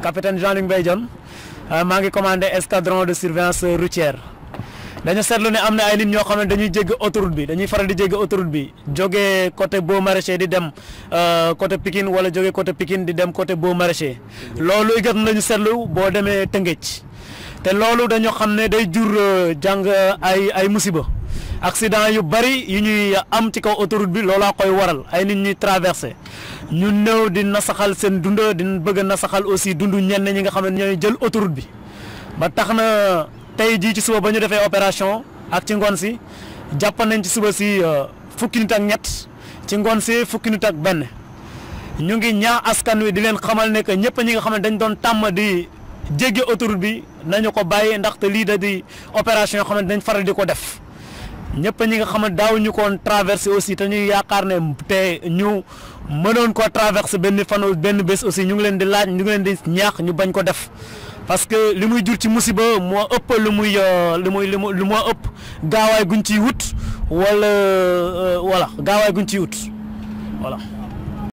capitaine Jean-Luc Mbaye Dione maa ngi commandé escadron de surveillance routière dañu seetlu ne am na ay nit ñoo xam ne dañuy jéggi autoroute bi dañuy faral di jéggi autoroute bi jógee côté Beaux Maraîchers di dem côté Pikine wala jógee côté Pikine di dem côté Beaux Maraîchers loolu itam lañu seetlu boo demee Tëngéej te loolu dañoo xam ne day jur jàng ay musiba accident yu bari yu ñuy am ci kaw autoroute bi loolaa koy waral ay nit ñuy traversé ñu néew di nasaxal seen dund di bëgg a nasaxal aussi dund ñenn ñi nga xam ne ñooy jël autoroute bi ba tax na tey jii ci suba ba ñu defee opération ak ci ngoon si jàpp nañ ci suba si fukki nit ak ñett ci ngoon si fukki nit ak benn ñu ngi ñaax askan wi di leen xamal ne que ñëpp ñi nga xam ne dañ doon tàmm di jéggi autoroute bi nañu ko bàyyi ndaxte lii da di opération yoo xam ne dañ faral di ko def ñëpp ñi nga xam ne daaw ñu koon traversé aussi te ñuy yaakaar ne te ñu mënoon koo traversé benn bés aussi ñu ngi leen di laaj ñu ngi leen di ñaax ñu bañ ko def parce que li muy jur ci musiba moo ëpp lu moo ëpp gaawaay guñ ciy wut wala voilà gaawaay guñ ciy wut voilà.